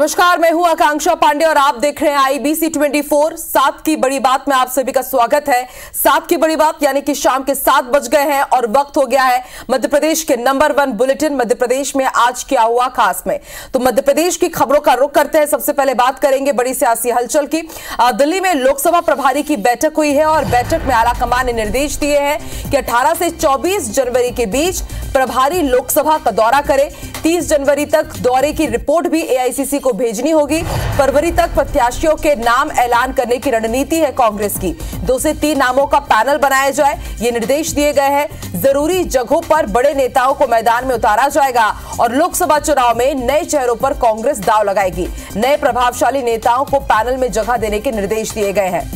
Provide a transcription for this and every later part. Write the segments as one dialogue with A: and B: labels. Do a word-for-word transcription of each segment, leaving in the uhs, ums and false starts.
A: नमस्कार, मैं हूं आकांक्षा पांडे और आप देख रहे हैं आईबीसी चौबीस। सात की बड़ी बात में आप सभी का स्वागत है। सात की बड़ी बात यानी कि शाम के सात बज गए हैं और वक्त हो गया है मध्य प्रदेश के number one bulletin Madhya Pradesh में आज क्या हुआ खास में। तो मध्य प्रदेश की खबरों का रुख करते हैं। सबसे पहले बात करेंगे बड़ी सियासी हलचल की। दिल्ली में लोकसभा प्रभारी की बैठक हुई है और बैठक में आलाकमान ने निर्देश दिए हैं कि अठारह से चौबीस जनवरी के बीच प्रभारी लोकसभा का दौरा करे। तीस जनवरी तक दौरे की रिपोर्ट भी एआईसीसी को भेजनी होगी। फरवरी तक प्रत्याशियों के नाम ऐलान करने की रणनीति है कांग्रेस की। दो से तीन नामों का पैनल बनाया जाए, ये निर्देश दिए गए हैं। जरूरी जगहों पर बड़े नेताओं को मैदान में उतारा जाएगा और लोकसभा चुनाव में नए चेहरों पर कांग्रेस दांव लगाएगी। नए प्रभावशाली नेताओं को पैनल में जगह देने के निर्देश दिए गए हैं।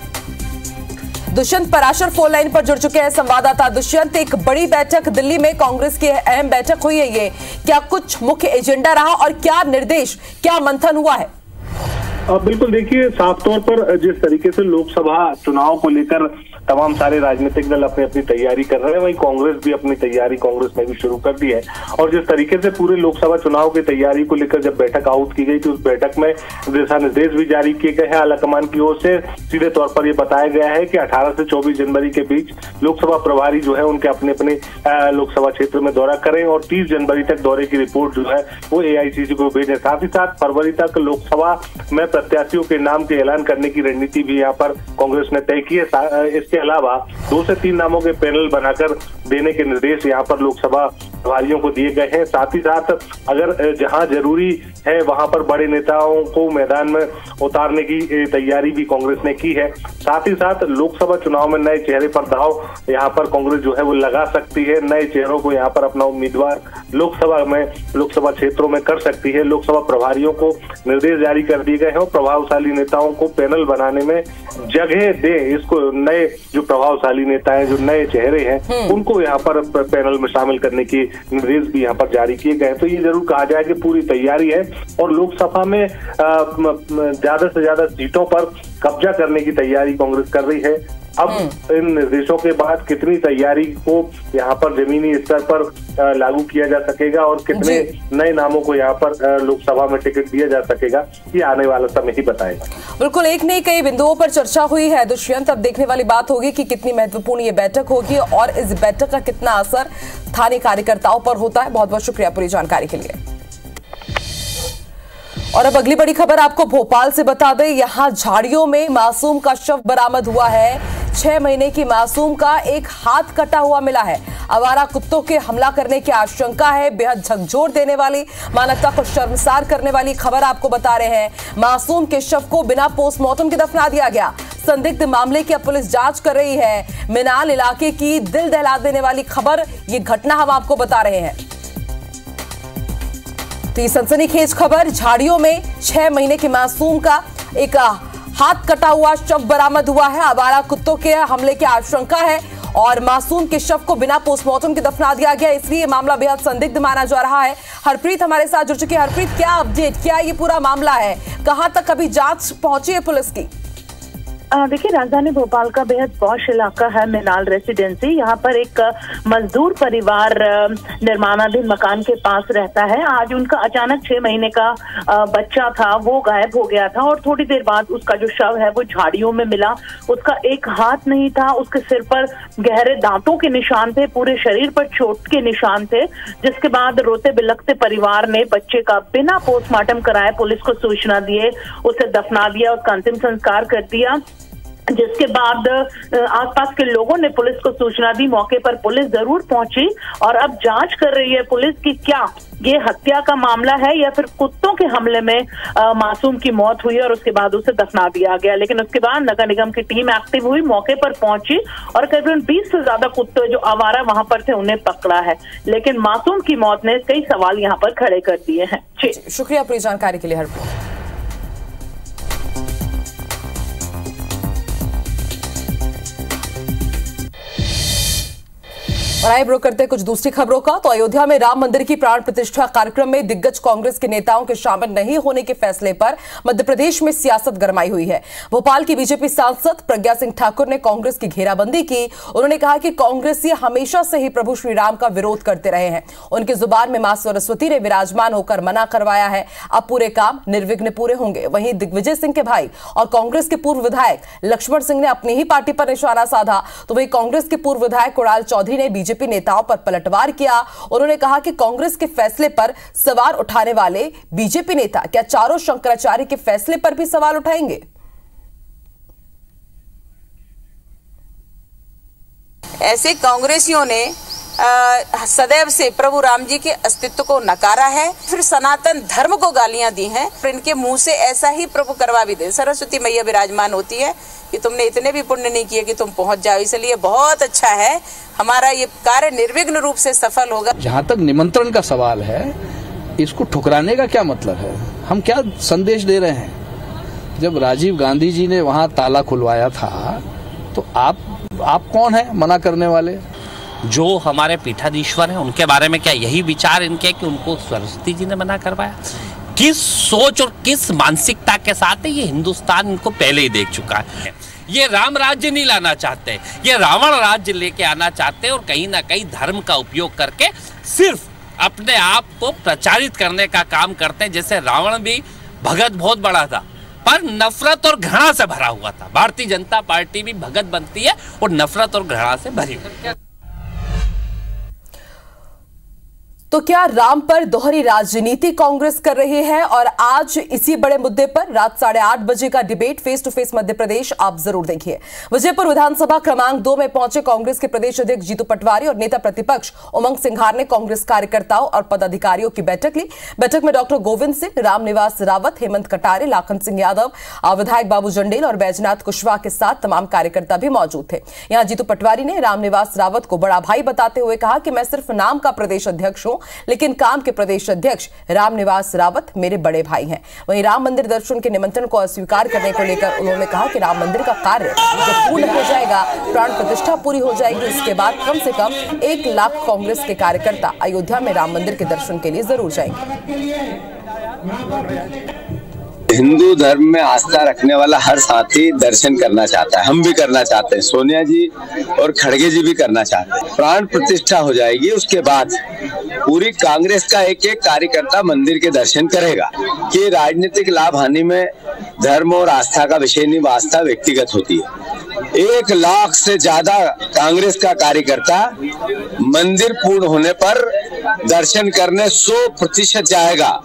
A: दुष्यंत पराशर फोन लाइन पर जुड़ चुके हैं संवाददाता। दुष्यंत, एक बड़ी बैठक दिल्ली में कांग्रेस की अहम बैठक हुई है, ये क्या कुछ मुख्य एजेंडा रहा और क्या निर्देश, क्या मंथन हुआ है?
B: बिल्कुल, देखिए साफ तौर पर जिस तरीके से लोकसभा चुनाव को लेकर तमाम सारे राजनीतिक दल अपनी अपनी तैयारी कर रहे हैं, वहीं कांग्रेस भी अपनी तैयारी कांग्रेस ने भी शुरू कर दी है। और जिस तरीके से पूरे लोकसभा चुनाव की तैयारी को लेकर जब बैठक आउट की गई थी, उस बैठक में दिशा निर्देश भी जारी किए गए हैं आलाकमान की ओर से। सीधे तौर पर यह बताया गया है कि अठारह से चौबीस जनवरी के बीच लोकसभा प्रभारी जो है उनके अपने अपने लोकसभा क्षेत्र में दौरा करें और तीस जनवरी तक दौरे की रिपोर्ट जो है वो एआईसीसी को भेजें। साथ ही साथ फरवरी तक लोकसभा में प्रत्याशियों के नाम के ऐलान करने की रणनीति भी यहाँ पर कांग्रेस ने तय की है। इसके अलावा दो से तीन नामों के पैनल बनाकर देने के निर्देश यहाँ पर लोकसभा प्रभारियों को दिए गए हैं। साथ ही साथ अगर जहां जरूरी है वहां पर बड़े नेताओं को मैदान में उतारने की तैयारी भी कांग्रेस ने की है। साथ ही साथ लोकसभा चुनाव में नए चेहरे पर दाव यहाँ पर कांग्रेस जो है वो लगा सकती है। नए चेहरों को यहाँ पर अपना उम्मीदवार लोकसभा में लोकसभा क्षेत्रों में कर सकती है। लोकसभा प्रभारियों को निर्देश जारी कर दिए गए हैं और प्रभावशाली नेताओं को पैनल बनाने में जगह दे। इसको नए जो प्रभावशाली नेता है, जो नए चेहरे हैं, उनको यहाँ पर पैनल में शामिल करने की निर्देश भी यहाँ पर जारी किए गए हैं। तो ये जरूर कहा जाए कि पूरी तैयारी है और लोकसभा में ज्यादा से ज्यादा सीटों पर कब्जा करने की तैयारी कांग्रेस कर रही है। अब इन निर्देशों के बाद कितनी तैयारी को यहाँ पर जमीनी स्तर पर लागू किया जा सकेगा और कितने नए नामों को यहाँ पर लोकसभा में टिकट दिया जा सकेगा, ये आने वाला समय ही बताएगा।
A: बिल्कुल, एक नहीं कई बिंदुओं पर चर्चा हुई है दुष्यंत। अब देखने वाली बात होगी कि कितनी महत्वपूर्ण ये बैठक होगी और इस बैठक का कितना असर स्थानीय कार्यकर्ताओं पर होता है। बहुत बहुत शुक्रिया पूरी जानकारी के लिए। और अब अगली बड़ी खबर आपको भोपाल से बता दें, यहां झाड़ियों में मासूम का शव बरामद हुआ है। छह महीने की मासूम का एक हाथ कटा हुआ मिला है। आवारा कुत्तों के हमला करने की आशंका है। बेहद झकझोर देने वाली, मानवता को शर्मसार करने वाली खबर आपको बता रहे हैं। मासूम के शव को बिना पोस्टमार्टम के दफना दिया गया। संदिग्ध मामले की अब पुलिस जांच कर रही है। मिनाल इलाके की दिल दहला देने वाली खबर, ये घटना हम आपको बता रहे हैं। तो ये सनसनीखेज खबर, झाड़ियों में छह महीने की मासूम का एक हाथ कटा हुआ शव बरामद हुआ है। आवारा कुत्तों के हमले की आशंका है और मासूम के शव को बिना पोस्टमार्टम के दफना दिया गया, इसलिए ये मामला बेहद संदिग्ध माना जा रहा है। हरप्रीत हमारे साथ जुड़ चुकी है। हरप्रीत, क्या अपडेट, क्या ये पूरा मामला है, कहां तक अभी जांच पहुंची है पुलिस की?
C: देखिए, राजधानी भोपाल का बेहद पॉश इलाका है मिनाल रेसिडेंसी। यहाँ पर एक मजदूर परिवार निर्माणाधीन मकान के पास रहता है। आज उनका अचानक छह महीने का बच्चा था, वो गायब हो गया था और थोड़ी देर बाद उसका जो शव है वो झाड़ियों में मिला। उसका एक हाथ नहीं था, उसके सिर पर गहरे दांतों के निशान थे, पूरे शरीर पर चोट के निशान थे। जिसके बाद रोते बिलखते परिवार ने बच्चे का बिना पोस्टमार्टम कराए पुलिस को सूचना दिए, उसे दफना दिया, उसका अंतिम संस्कार कर दिया। जिसके बाद आसपास के लोगों ने पुलिस को सूचना दी। मौके पर पुलिस जरूर पहुंची और अब जांच कर रही है पुलिस की क्या ये हत्या का मामला है या फिर कुत्तों के हमले में आ, मासूम की मौत हुई और उसके बाद उसे दफना दिया गया। लेकिन उसके बाद नगर निगम की टीम एक्टिव हुई, मौके पर पहुंची और करीबन बीस से ज्यादा कुत्ते जो आवारा वहां पर थे उन्हें पकड़ा है। लेकिन मासूम की मौत ने कई सवाल यहाँ पर खड़े कर दिए हैं।
A: शुक्रिया पूरी जानकारी के लिए हरप्रीत। और आइए ब्रो करते हैं कुछ दूसरी खबरों का। तो अयोध्या में राम मंदिर की प्राण प्रतिष्ठा कार्यक्रम में दिग्गज कांग्रेस के नेताओं के शामिल नहीं होने के फैसले पर मध्य प्रदेश में सियासत गरमाई हुई है। भोपाल की बीजेपी सांसद प्रज्ञा सिंह ठाकुर ने कांग्रेस की घेराबंदी की। उन्होंने कहा कि कांग्रेसी हमेशा से ही प्रभु श्री राम का विरोध करते रहे हैं। उनकी जुबान में मां सरस्वती ने विराजमान होकर मना करवाया है। अब पूरे काम निर्विघ्न पूरे होंगे। वहीं दिग्विजय सिंह के भाई और कांग्रेस के पूर्व विधायक लक्ष्मण सिंह ने अपनी ही पार्टी पर निशाना साधा। तो वहीं कांग्रेस के पूर्व विधायक कुणाल चौधरी ने बीजेपी नेताओं पर पलटवार किया। उन्होंने कहा कि कांग्रेस के फैसले पर सवाल उठाने वाले बीजेपी नेता क्या चारों शंकराचार्य के फैसले पर भी सवाल उठाएंगे?
D: ऐसे कांग्रेसियों ने आ, सदैव से प्रभु राम जी के अस्तित्व को नकारा है, फिर सनातन धर्म को गालियां दी हैं। फिर इनके मुंह से ऐसा ही प्रभु करवा भी दे। सरस्वती मैया विराजमान होती है कि तुमने इतने भी पुण्य नहीं किए कि तुम पहुंच जाओ, इसलिए बहुत अच्छा है, हमारा ये कार्य निर्विघ्न रूप से सफल होगा।
E: जहाँ तक निमंत्रण का सवाल है, इसको ठुकराने का क्या मतलब है? हम क्या संदेश दे रहे हैं? जब राजीव गांधी जी ने वहाँ ताला खुलवाया था तो आप आप कौन है मना करने वाले?
F: जो हमारे पीठाधीश्वर हैं उनके बारे में क्या यही विचार इनके कि उनको सरस्वती जी ने मना करवाया? किस सोच और किस मानसिकता के साथ है ये हिंदुस्तान इनको पहले ही देख चुका है। ये राम राज्य नहीं लाना चाहते, ये रावण राज्य लेके आना चाहते हैं और कहीं ना कहीं धर्म का उपयोग करके सिर्फ अपने आप को प्रचारित करने का काम करते हैं। जैसे रावण भी भगत बहुत बड़ा था पर नफरत और घृणा से भरा हुआ था। भारतीय जनता पार्टी भी भगत बनती है और नफरत और घृणा से भरी हुई है।
A: तो क्या राम पर दोहरी राजनीति कांग्रेस कर रही है? और आज इसी बड़े मुद्दे पर रात साढ़े आठ बजे का debate face to face Madhya Pradesh आप जरूर देखिए। विजयपुर विधानसभा क्रमांक दो में पहुंचे कांग्रेस के प्रदेश अध्यक्ष जीतू पटवारी और नेता प्रतिपक्ष उमंग सिंघार ने कांग्रेस कार्यकर्ताओं और पदाधिकारियों की बैठक ली। बैठक में डॉक्टर गोविंद सिंह, रामनिवास रावत, हेमंत कटारे, लाखन सिंह यादव, विधायक बाबू जंडेल और बैजनाथ कुशवाहा के साथ तमाम कार्यकर्ता भी मौजूद थे। यहां जीतू पटवारी ने रामनिवास रावत को बड़ा भाई बताते हुए कहा कि मैं सिर्फ नाम का प्रदेश अध्यक्ष हूं, लेकिन काम के प्रदेश अध्यक्ष रामनिवास रावत मेरे बड़े भाई हैं। वहीं राम मंदिर दर्शन के निमंत्रण को अस्वीकार करने को लेकर उन्होंने कहा कि राम मंदिर का कार्य जब पूर्ण हो जाएगा, प्राण प्रतिष्ठा पूरी हो जाएगी, इसके बाद कम से कम एक लाख कांग्रेस के कार्यकर्ता अयोध्या में राम मंदिर के दर्शन के लिए जरूर जाएंगे।
G: हिंदू धर्म में आस्था रखने वाला हर साथी दर्शन करना चाहता है, हम भी करना चाहते हैं, सोनिया जी और खड़गे जी भी करना चाहते हैं। प्राण प्रतिष्ठा हो जाएगी, उसके बाद पूरी कांग्रेस का एक एक कार्यकर्ता मंदिर के दर्शन करेगा। कि राजनीतिक लाभ हानि में धर्म और आस्था का विषय नहीं, आस्था व्यक्तिगत होती है। एक लाख से ज्यादा कांग्रेस का कार्यकर्ता मंदिर पूर्ण होने पर दर्शन करने सौ प्रतिशत जाएगा।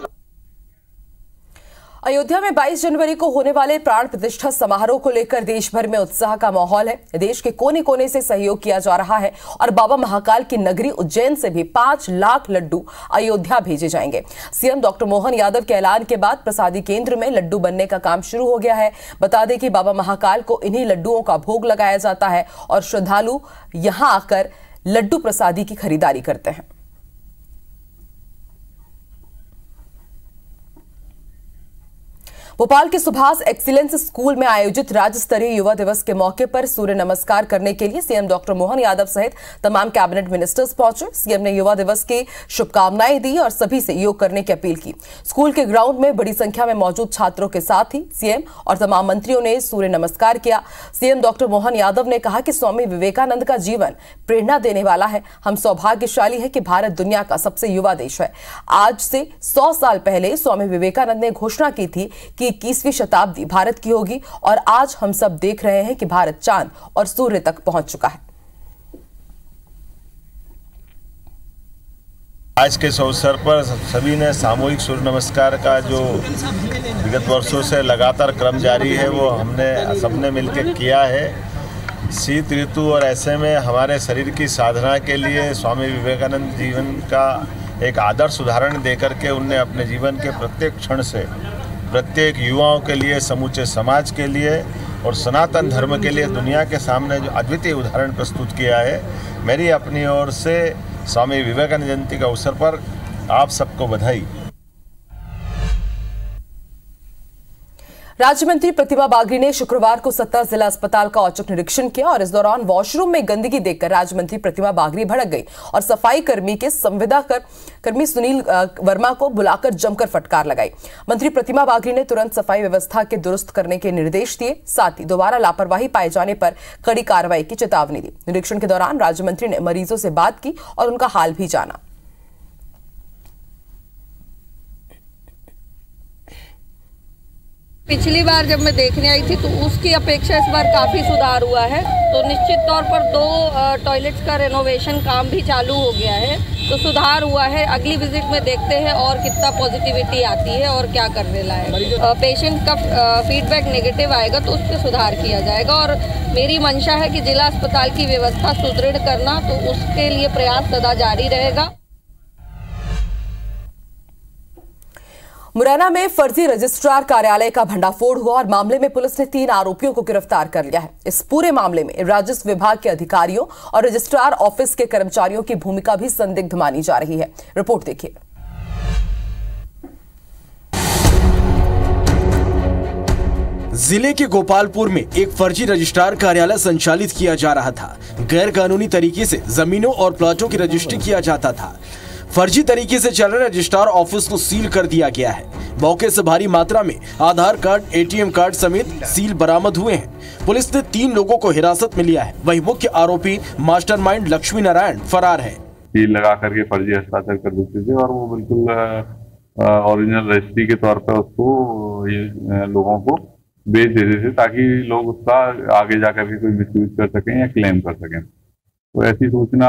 A: अयोध्या में बाईस जनवरी को होने वाले प्राण प्रतिष्ठा समारोह को लेकर देश भर में उत्साह का माहौल है। देश के कोने कोने से सहयोग किया जा रहा है और बाबा महाकाल की नगरी उज्जैन से भी पांच लाख लड्डू अयोध्या भेजे जाएंगे। सीएम डॉक्टर मोहन यादव के ऐलान के बाद प्रसादी केंद्र में लड्डू बनने का काम शुरू हो गया है। बता दें कि बाबा महाकाल को इन्हीं लड्डुओं का भोग लगाया जाता है और श्रद्धालु यहां आकर लड्डू प्रसादी की खरीदारी करते हैं। भोपाल के सुभाष एक्सीलेंस स्कूल में आयोजित राज्य स्तरीय युवा दिवस के मौके पर सूर्य नमस्कार करने के लिए सीएम डॉक्टर मोहन यादव सहित तमाम कैबिनेट मिनिस्टर्स पहुंचे। सीएम ने युवा दिवस की शुभकामनाएं दी और सभी से योग करने की अपील की। स्कूल के ग्राउंड में बड़ी संख्या में मौजूद छात्रों के साथ ही सीएम और तमाम मंत्रियों ने सूर्य नमस्कार किया। सीएम डॉक्टर मोहन यादव ने कहा कि स्वामी विवेकानंद का जीवन प्रेरणा देने वाला है। हम सौभाग्यशाली है कि भारत दुनिया का सबसे युवा देश है। आज से सौ साल पहले स्वामी विवेकानंद ने घोषणा की थी कि इक्कीसवीं शताब्दी भारत की होगी और आज हम सब देख रहे हैं कि भारत चांद और सूर्य तक पहुंच चुका है।
H: आज के इस अवसर पर सभी ने सामूहिक सूर्य नमस्कार का जो विगत वर्षों से लगातार क्रम जारी है वो हमने सबने मिलकर किया है। शीत ऋतु और ऐसे में हमारे शरीर की साधना के लिए स्वामी विवेकानंद जीवन का एक आदर्श उदाहरण देकर के उनने अपने जीवन के प्रत्येक क्षण से प्रत्येक युवाओं के लिए, समूचे समाज के लिए और सनातन धर्म के लिए दुनिया के सामने जो अद्वितीय उदाहरण प्रस्तुत किया है। मेरी अपनी ओर से स्वामी विवेकानंद जयंती के अवसर पर आप सबको बधाई।
A: राज्य मंत्री प्रतिमा बागरी ने शुक्रवार को सत्ता जिला अस्पताल का औचक निरीक्षण किया और इस दौरान वॉशरूम में गंदगी देखकर राज्य मंत्री प्रतिमा बागरी भड़क गई और सफाई कर्मी के संविदा कर, कर्मी सुनील वर्मा को बुलाकर जमकर फटकार लगाई। मंत्री प्रतिमा बागरी ने तुरंत सफाई व्यवस्था के दुरुस्त करने के निर्देश दिए, साथ ही दोबारा लापरवाही पाए जाने पर कड़ी कार्रवाई की चेतावनी दी। निरीक्षण के दौरान राज्य मंत्री ने मरीजों से बात की और उनका हाल भी जाना।
I: पिछली बार जब मैं देखने आई थी तो उसकी अपेक्षा इस बार काफ़ी सुधार हुआ है, तो निश्चित तौर पर दो टॉयलेट्स का रेनोवेशन काम भी चालू हो गया है, तो सुधार हुआ है। अगली विजिट में देखते हैं और कितना पॉजिटिविटी आती है और क्या करने लायक। पेशेंट का फीडबैक नेगेटिव आएगा तो उस पर सुधार किया जाएगा और मेरी मंशा है कि जिला अस्पताल की व्यवस्था सुदृढ़ करना, तो उसके लिए प्रयास सदा जारी रहेगा।
A: मुरैना में फर्जी रजिस्ट्रार कार्यालय का भंडाफोड़ हुआ और मामले में पुलिस ने तीन आरोपियों को गिरफ्तार कर लिया है। इस पूरे मामले में राजस्व विभाग के अधिकारियों और रजिस्ट्रार ऑफिस के कर्मचारियों की भूमिका भी संदिग्ध मानी जा रही है। रिपोर्ट देखिए।
J: जिले के गोपालपुर में एक फर्जी रजिस्ट्रार कार्यालय संचालित किया जा रहा था। गैर कानूनी तरीके से जमीनों और प्लाटों की रजिस्ट्री किया जाता था। फर्जी तरीके से चल रहे रजिस्ट्रार ऑफिस को सील कर दिया गया है। मौके से भारी मात्रा में आधार कार्ड, एटीएम कार्ड समेत सील बरामद हुए हैं। पुलिस ने तीन लोगों को हिरासत में लिया है। वहीं मुख्य आरोपी मास्टरमाइंड लक्ष्मी नारायण फरार है।
K: सील लगा करके फर्जी हस्ताक्षर कर देते थे और वो बिल्कुल ओरिजिनल रजिस्ट्री के तौर पर उसको ये लोगों को बेच देते थे ताकि लोग उसका आगे जाकर के कोई मिसयूज कर सकें या क्लेम कर सकें। तो ऐसी सूचना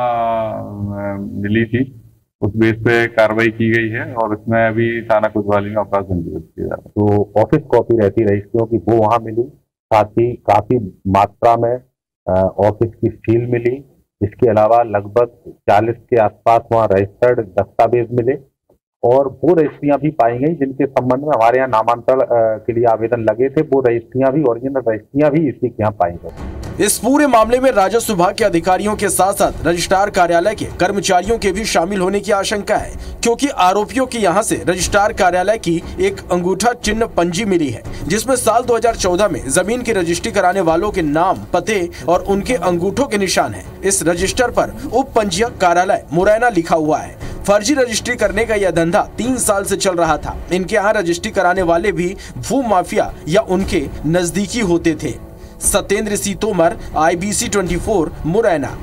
K: मिली थी, उस बेस पे कार्रवाई की गई है और इसमें अभी थाना कोतवाली में अपराध पंजीकृत किया जा रहा है।
L: तो ऑफिस कॉपी रहती रजिस्ट्रियों की वो वहाँ मिली, साथ ही काफी मात्रा में ऑफिस की सील मिली। इसके अलावा लगभग चालीस के आसपास वहाँ रजिस्टर्ड दस्तावेज मिले और वो रजिस्ट्रियां भी पाई गई जिनके संबंध में हमारे यहाँ नामांतरण के लिए आवेदन लगे थे। वो रजिस्ट्रियां भी, ओरिजिनल रजिस्ट्रियां भी इसी के यहाँ पाई गई।
J: इस पूरे मामले में राजस्व विभाग के अधिकारियों के साथ साथ रजिस्ट्रार कार्यालय के कर्मचारियों के भी शामिल होने की आशंका है, क्योंकि आरोपियों के यहाँ से रजिस्ट्रार कार्यालय की एक अंगूठा चिन्ह पंजी मिली है, जिसमें साल दो हज़ार चौदह में जमीन की रजिस्ट्री कराने वालों के नाम, पते और उनके अंगूठों के निशान है। इस रजिस्टर पर उप पंजीयक कार्यालय मुरैना लिखा हुआ है। फर्जी रजिस्ट्री करने का यह धंधा तीन साल से चल रहा था। इनके यहाँ रजिस्ट्री कराने वाले भी भू माफिया या उनके नजदीकी होते थे। Satyendra Singh Tomar, I B C चौबीस, मुरैना।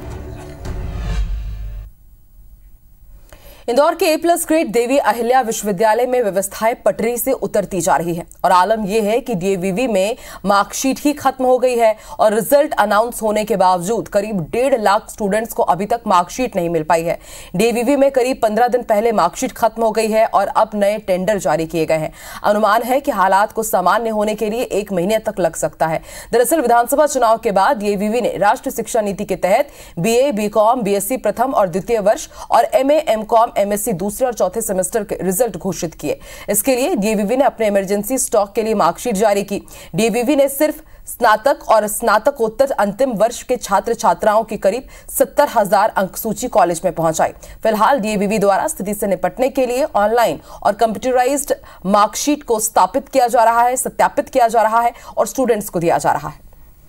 A: इंदौर के A plus grade Devi Ahilya विश्वविद्यालय में व्यवस्थाएं पटरी से उतरती जा रही है और आलम यह है कि डी ए वी वी में मार्कशीट ही खत्म हो गई है और रिजल्ट अनाउंस होने के बावजूद करीब डेढ़ लाख स्टूडेंट्स को अभी तक मार्कशीट नहीं मिल पाई है। डी ए वी वी में करीब पंद्रह दिन पहले मार्कशीट खत्म हो गई है और अब नए टेंडर जारी किए गए हैं। अनुमान है कि हालात को सामान्य होने के लिए एक महीने तक लग सकता है। दरअसल विधानसभा चुनाव के बाद डी ए वी वी ने राष्ट्रीय शिक्षा नीति के तहत B A, B com, B S C प्रथम और द्वितीय वर्ष और M A, M com, M S C दूसरे और चौथे सेमेस्टर के रिजल्ट घोषित किए। इसके लिए डी ए वी वी ने अपने इमरजेंसी स्टॉक के लिए मार्कशीट जारी की। डी ए वी वी ने सिर्फ स्नातक और स्नातकोत्तर अंतिम वर्ष के छात्र छात्राओं की करीब सत्तर हजार अंक सूची कॉलेज में पहुंचाई। फिलहाल डी ए वी वी द्वारा स्थिति से निपटने के लिए ऑनलाइन और कंप्यूटराइज्ड मार्कशीट को स्थापित किया जा रहा है, सत्यापित किया जा रहा है और स्टूडेंट्स को दिया जा रहा है।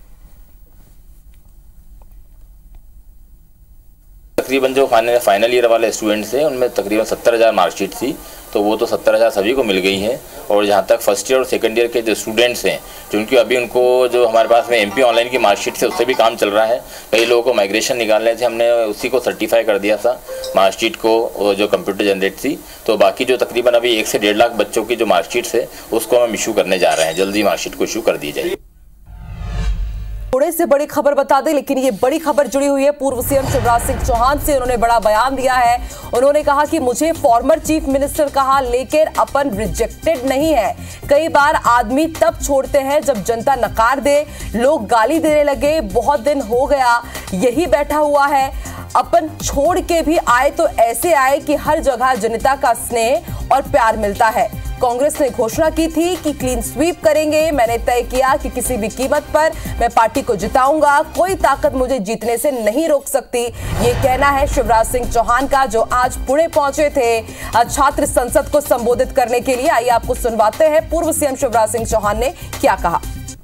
M: तकरीबन जो फाइनल ईयर वाले स्टूडेंट्स हैं उनमें तकरीबन सत्तर हज़ार मार्कशीट थी, तो वो तो सत्तर हज़ार सभी को मिल गई हैं। और जहाँ तक फर्स्ट ईयर और सेकंड ईयर के जो स्टूडेंट्स हैं जिनकी अभी उनको जो हमारे पास में एमपी ऑनलाइन की मार्कशीट से उससे भी काम चल रहा है। कई लोगों को माइग्रेशन निकालने थे, हमने उसी को सर्टिफाई कर दिया था मार्कशीट को जो कंप्यूटर जनरेट थी। तो बाकी जो तकरीबन अभी एक से डेढ़ लाख बच्चों की जो मार्कशीट्स है उसको हम इशू करने जा रहे हैं। जल्दी मार्कशीट को इशू कर दी जाए।
A: थोड़े से बड़ी खबर बता दें, लेकिन ये बड़ी खबर जुड़ी हुई है पूर्व सीएम शिवराज सिंह चौहान से। उन्होंने बड़ा बयान दिया है। उन्होंने कहा कि मुझे फॉर्मर चीफ मिनिस्टर कहा, लेकिन अपन रिजेक्टेड नहीं है। कई बार आदमी तब छोड़ते हैं जब जनता नकार दे। लोग गाली देने लगे, बहुत दिन हो गया यही बैठा हुआ है। अपन छोड़ के भी आए तो ऐसे आए कि हर जगह जनता का स्नेह और प्यार मिलता है। कांग्रेस ने घोषणा की थी कि क्लीन स्वीप करेंगे। मैंने तय किया कि किसी भी कीमत पर मैं पार्टी को जिताऊंगा, कोई ताकत मुझे जीतने से नहीं रोक सकती। ये कहना है शिवराज सिंह चौहान का, जो आज पुणे पहुंचे थे छात्र संसद को संबोधित करने के लिए। आइए आपको सुनवाते हैं पूर्व सीएम शिवराज सिंह चौहान ने क्या कहा।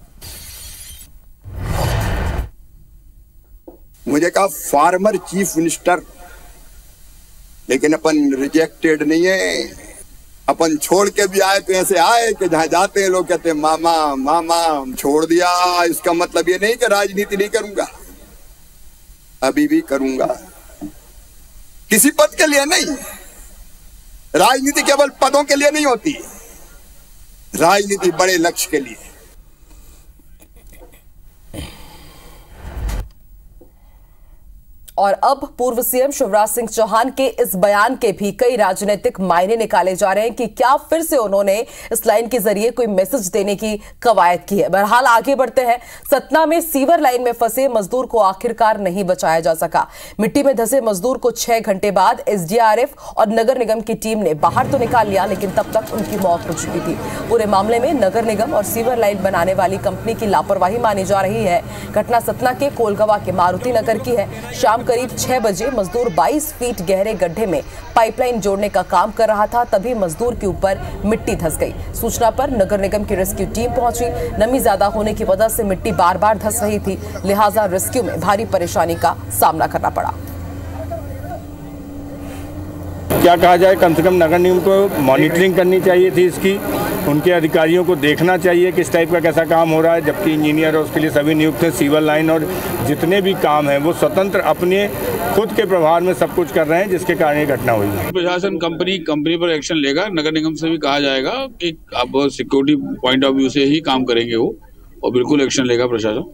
N: मुझे कहा फार्मर चीफ मिनिस्टर, लेकिन अपन रिजेक्टेड नहीं है। अपन छोड़ के भी आए तो ऐसे आए कि जहां जाते हैं लोग कहते हैं मामा मामा, हम छोड़ दिया। इसका मतलब ये नहीं कि राजनीति नहीं करूंगा, अभी भी करूंगा। किसी पद के लिए नहीं, राजनीति केवल पदों के लिए नहीं होती, राजनीति बड़े लक्ष्य के लिए।
A: और अब पूर्व सीएम शिवराज सिंह चौहान के इस बयान के भी कई राजनीतिक मायने निकाले जा रहे हैं कि क्या फिर से उन्होंने इस लाइन के जरिए कोई मैसेज देने की कवायद की है। बहरहाल आगे बढ़ते हैं। सतना में सीवर लाइन में फंसे मजदूर को आखिरकार नहीं बचाया जा सका। मिट्टी में धंसे मजदूर को छह घंटे बाद एसडीआरएफ और नगर निगम की टीम ने बाहर तो निकाल लिया, लेकिन तब तक उनकी मौत हो चुकी थी। पूरे मामले में नगर निगम और सीवर लाइन बनाने वाली कंपनी की लापरवाही मानी जा रही है। घटना सतना के कोलगवा के मारुति नगर की है। शाम करीब छह बजे मजदूर बाईस फीट गहरे गड्ढे में पाइपलाइन जोड़ने का काम कर रहा था, तभी मजदूर के ऊपर मिट्टी धंस गई। सूचना पर नगर निगम की रेस्क्यू टीम पहुंची। नमी ज्यादा होने की वजह से मिट्टी बार बार धंस रही थी, लिहाजा रेस्क्यू में भारी परेशानी का सामना करना पड़ा।
O: क्या कहा जाए, कम से कम नगर निगम को मॉनिटरिंग करनी चाहिए थी इसकी, उनके अधिकारियों को देखना चाहिए किस टाइप का कैसा काम हो रहा है, जबकि इंजीनियर और उसके लिए सभी नियुक्त हैं। सीवर लाइन और जितने भी काम हैं वो स्वतंत्र अपने खुद के प्रभाव में सब कुछ कर रहे हैं, जिसके कारण ये घटना हुई है।
P: प्रशासन कंपनी कंपनी पर एक्शन लेगा। नगर निगम से भी कहा जाएगा कि अब सिक्योरिटी पॉइंट ऑफ व्यू से ही काम करेंगे वो, और बिल्कुल एक्शन लेगा प्रशासन।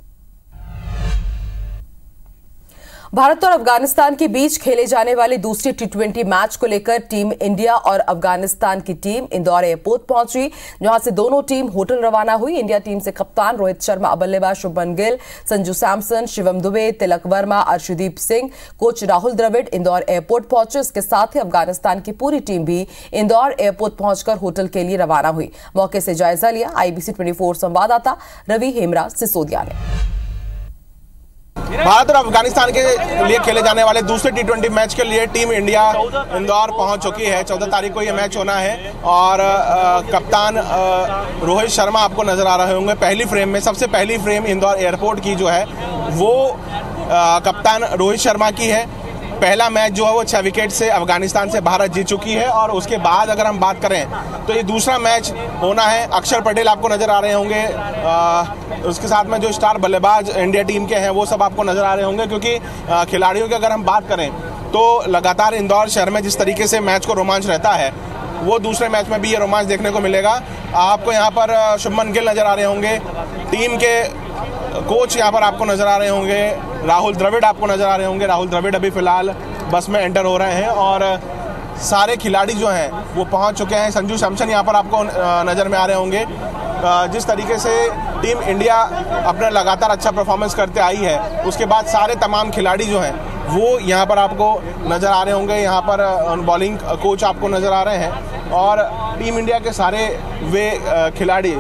A: भारत और अफगानिस्तान के बीच खेले जाने वाले दूसरे टी ट्वेंटी मैच को लेकर टीम इंडिया और अफगानिस्तान की टीम इंदौर एयरपोर्ट पहुंची, जहां से दोनों टीम होटल रवाना हुई। इंडिया टीम से कप्तान रोहित शर्मा, बल्लेबाज शुभमन गिल, संजू सैमसन, शिवम दुबे, तिलक वर्मा, अर्शदीप सिंह, कोच राहुल द्रविड़ इंदौर एयरपोर्ट पहुंचे। इसके साथ ही अफगानिस्तान की पूरी टीम भी इंदौर एयरपोर्ट पहुंचकर होटल के लिए रवाना हुई। मौके से जायजा लिया आईबीसी चौबीस संवाददाता रवि हेमरा सिसोदिया ने।
Q: भारत और अफगानिस्तान के लिए खेले जाने वाले दूसरे टी ट्वेंटी मैच के लिए टीम इंडिया इंदौर पहुंच चुकी है। चौदह तारीख को ये मैच होना है और आ, कप्तान आ, रोहित शर्मा आपको नजर आ रहे होंगे पहली फ्रेम में। सबसे पहली फ्रेम इंदौर एयरपोर्ट की जो है वो आ, कप्तान रोहित शर्मा की है। पहला मैच जो है वो छह विकेट से अफगानिस्तान से भारत जीत चुकी है। और उसके बाद अगर हम बात करें तो ये दूसरा मैच होना है। अक्षर पटेल आपको नजर आ रहे होंगे, आ, उसके साथ में जो स्टार बल्लेबाज इंडिया टीम के हैं वो सब आपको नजर आ रहे होंगे, क्योंकि आ, खिलाड़ियों की अगर हम बात करें तो लगातार इंदौर शहर में जिस तरीके से मैच को रोमांच रहता है वो दूसरे मैच में भी ये रोमांच देखने को मिलेगा। आपको यहाँ पर शुभमन गिल नजर आ रहे होंगे, टीम के कोच यहाँ पर आपको नजर आ रहे होंगे, राहुल द्रविड़ आपको नजर आ रहे होंगे। राहुल द्रविड़ अभी फिलहाल बस में एंटर हो रहे हैं और सारे खिलाड़ी जो हैं वो पहुंच चुके हैं। संजू सैमसन यहाँ पर आपको नज़र में आ रहे होंगे। जिस तरीके से टीम इंडिया अपना लगातार अच्छा परफॉर्मेंस करते आई है, उसके बाद सारे तमाम खिलाड़ी जो हैं वो यहाँ पर आपको नज़र आ रहे होंगे। यहाँ पर बॉलिंग कोच आपको नज़र आ रहे हैं और टीम इंडिया के सारे वे खिलाड़ी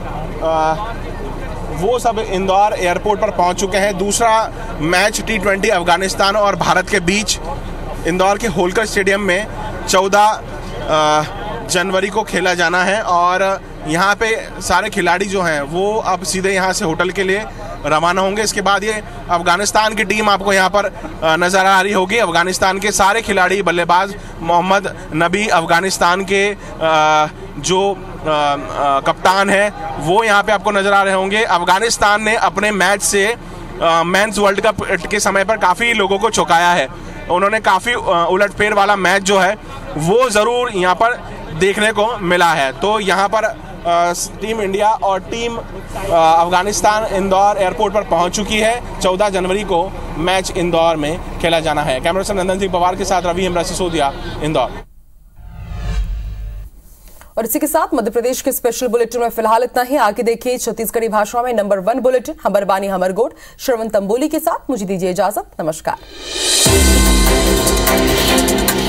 Q: वो सब इंदौर एयरपोर्ट पर पहुंच चुके हैं। दूसरा मैच टी ट्वेंटी अफगानिस्तान और भारत के बीच इंदौर के होलकर स्टेडियम में चौदह जनवरी को खेला जाना है और यहाँ पे सारे खिलाड़ी जो हैं वो अब सीधे यहाँ से होटल के लिए रवाना होंगे। इसके बाद ये अफगानिस्तान की टीम आपको यहाँ पर नज़र आ रही होगी। अफगानिस्तान के सारे खिलाड़ी, बल्लेबाज मोहम्मद नबी अफगानिस्तान के जो कप्तान है वो यहाँ पे आपको नज़र आ रहे होंगे। अफगानिस्तान ने अपने मैच से मेंस वर्ल्ड कप के समय पर काफ़ी लोगों को चौंकाया है। उन्होंने काफ़ी उलटफेर वाला मैच जो है वो ज़रूर यहाँ पर देखने को मिला है। तो यहाँ पर आ, टीम इंडिया और टीम अफगानिस्तान इंदौर एयरपोर्ट पर पहुंच चुकी है। चौदह जनवरी को मैच इंदौर में खेला जाना है। कैमरा पर्सन नंदन सिंह पवार के साथ रवि हेमरा सिसोदिया, इंदौर।
A: और इसी के साथ मध्य प्रदेश के स्पेशल बुलेटिन में फिलहाल इतना ही। आगे देखिए छत्तीसगढ़ी भाषा में नंबर वन बुलेटिन हमर बानी हमर गोड श्रवण तंबोली के साथ। मुझे दीजिए इजाजत, नमस्कार।